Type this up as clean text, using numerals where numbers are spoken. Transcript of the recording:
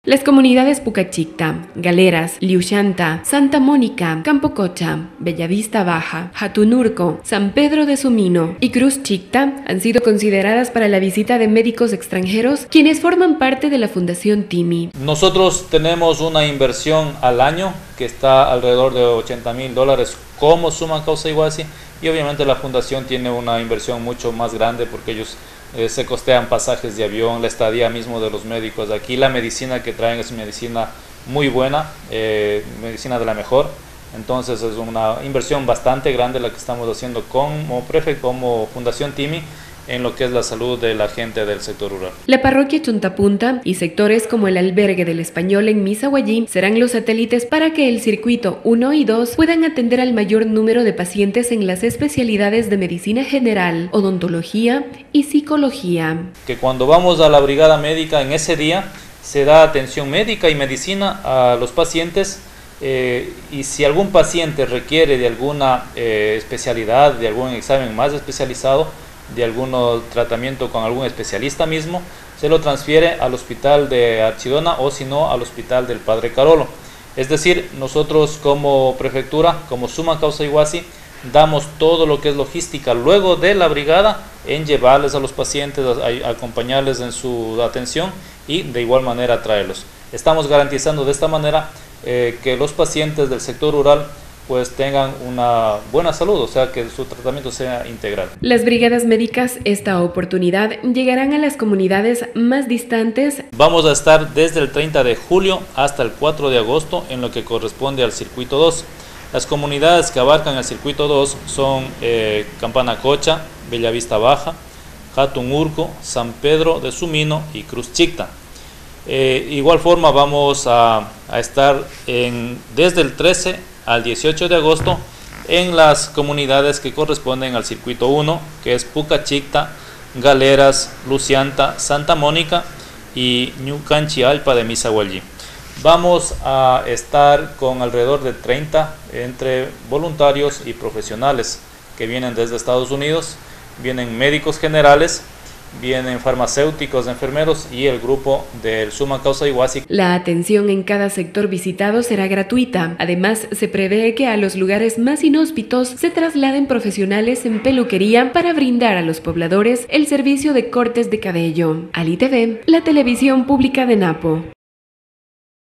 Las comunidades Pucachicta, Galeras, Liuchanta, Santa Mónica, Campo Cocha, Bellavista Baja, Jatunurco, San Pedro de Sumino y Cruz Chicta han sido consideradas para la visita de médicos extranjeros, quienes forman parte de la Fundación TIMI. Nosotros tenemos una inversión al año que está alrededor de $80,000 como Suma Causa Iguasi, y obviamente la fundación tiene una inversión mucho más grande porque ellos se costean pasajes de avión, la estadía mismo de los médicos aquí, la medicina que traen es medicina muy buena, medicina de la mejor. Entonces es una inversión bastante grande la que estamos haciendo como Fundación TIMI en lo que es la salud de la gente del sector rural. La parroquia Chuntapunta y sectores como el albergue del Español en Misahuallí serán los satélites para que el circuito 1 y 2 puedan atender al mayor número de pacientes en las especialidades de medicina general, odontología y psicología. Que cuando vamos a la brigada médica en ese día se da atención médica y medicina a los pacientes. Y si algún paciente requiere de alguna especialidad, de algún examen más especializado, de algún tratamiento con algún especialista mismo, se lo transfiere al hospital de Archidona o si no al hospital del Padre Carolo. Es decir, nosotros como prefectura, como Suma Causa Iguasi, damos todo lo que es logística luego de la brigada en llevarles a los pacientes, a acompañarles en su atención y de igual manera traerlos. Estamos garantizando de esta manera que los pacientes del sector rural pues tengan una buena salud, o sea que su tratamiento sea integral. Las brigadas médicas esta oportunidad llegarán a las comunidades más distantes. Vamos a estar desde el 30 de julio hasta el 4 de agosto en lo que corresponde al circuito 2. Las comunidades que abarcan el circuito 2 son Campana Cocha, Bellavista Baja, Jatunurco, San Pedro de Sumino y Cruz Chicta. Igual forma vamos a estar desde el 13 al 18 de agosto en las comunidades que corresponden al circuito 1, que es Pucachicta, Galeras, Lucianta, Santa Mónica y Ñucanchi Alpa de Misahuallí. Vamos a estar con alrededor de 30 entre voluntarios y profesionales que vienen desde Estados Unidos, vienen médicos generales, vienen farmacéuticos, enfermeros y el grupo del Suma Causa Iguasi. La atención en cada sector visitado será gratuita. Además, se prevé que a los lugares más inhóspitos se trasladen profesionales en peluquería para brindar a los pobladores el servicio de cortes de cabello. Ali TV, la televisión pública de Napo.